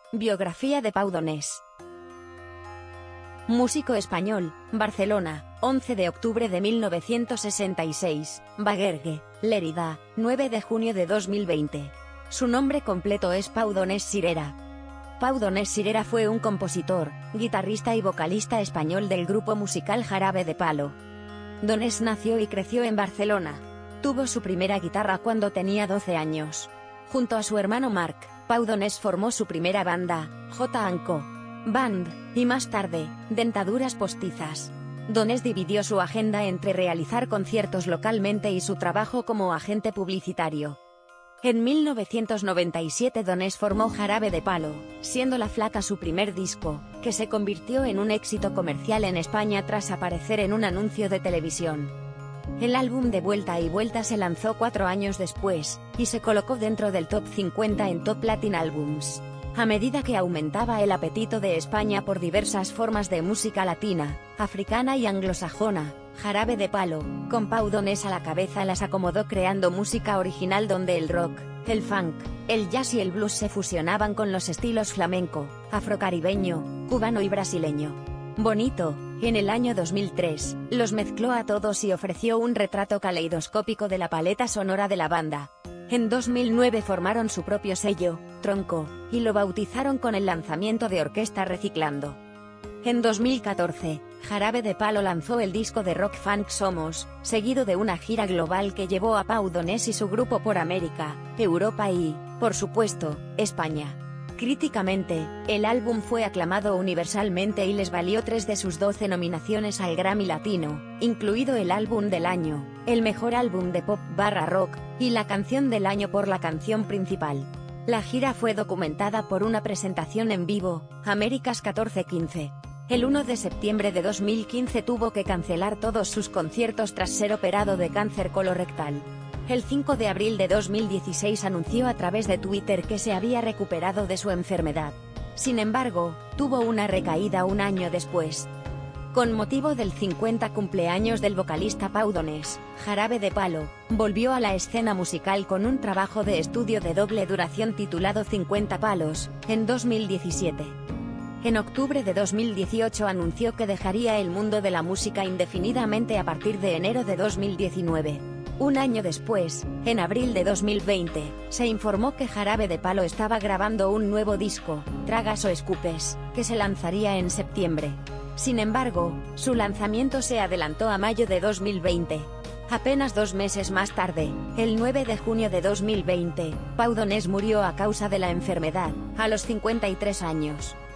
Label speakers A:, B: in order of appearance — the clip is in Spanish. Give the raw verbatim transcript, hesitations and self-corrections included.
A: Biografía de Pau Donés. Músico español, Barcelona, once de octubre de mil novecientos sesenta y seis, Bagergue, Lérida, nueve de junio de dos mil veinte. Su nombre completo es Pau Donés Sirera. Pau Donés Sirera fue un compositor, guitarrista y vocalista español del grupo musical Jarabe de Palo. Donés nació y creció en Barcelona. Tuvo su primera guitarra cuando tenía doce años. Junto a su hermano Marc, Pau Donés formó su primera banda, J and Co. Band, y más tarde, Dentaduras Postizas. Donés dividió su agenda entre realizar conciertos localmente y su trabajo como agente publicitario. En mil novecientos noventa y siete Donés formó Jarabe de Palo, siendo La Flaca su primer disco, que se convirtió en un éxito comercial en España tras aparecer en un anuncio de televisión. El álbum De Vuelta y Vuelta se lanzó cuatro años después, y se colocó dentro del top cincuenta en Top Latin Albums. A medida que aumentaba el apetito de España por diversas formas de música latina, africana y anglosajona, Jarabe de Palo, con Pau Donés a la cabeza, las acomodó creando música original donde el rock, el funk, el jazz y el blues se fusionaban con los estilos flamenco, afrocaribeño, cubano y brasileño. Bonito, en el año dos mil tres, los mezcló a todos y ofreció un retrato caleidoscópico de la paleta sonora de la banda. En dos mil nueve formaron su propio sello, Tronco, y lo bautizaron con el lanzamiento de Orquesta Reciclando. En dos mil catorce, Jarabe de Palo lanzó el disco de rock funk Somos, seguido de una gira global que llevó a Pau Donés y su grupo por América, Europa y, por supuesto, España. Críticamente, el álbum fue aclamado universalmente y les valió tres de sus doce nominaciones al Grammy Latino, incluido el álbum del año, el mejor álbum de pop barra rock, y la canción del año por la canción principal. La gira fue documentada por una presentación en vivo, Américas catorce quince. El uno de septiembre de dos mil quince tuvo que cancelar todos sus conciertos tras ser operado de cáncer colorectal. El cinco de abril de dos mil dieciséis anunció a través de Twitter que se había recuperado de su enfermedad. Sin embargo, tuvo una recaída un año después. Con motivo del cincuenta cumpleaños del vocalista Pau Donés, Jarabe de Palo volvió a la escena musical con un trabajo de estudio de doble duración titulado cincuenta Palos, en dos mil diecisiete. En octubre de dos mil dieciocho anunció que dejaría el mundo de la música indefinidamente a partir de enero de dos mil diecinueve. Un año después, en abril de dos mil veinte, se informó que Jarabe de Palo estaba grabando un nuevo disco, Tragas o Escupes, que se lanzaría en septiembre. Sin embargo, su lanzamiento se adelantó a mayo de dos mil veinte. Apenas dos meses más tarde, el nueve de junio de dos mil veinte, Pau Donés murió a causa de la enfermedad, a los cincuenta y tres años.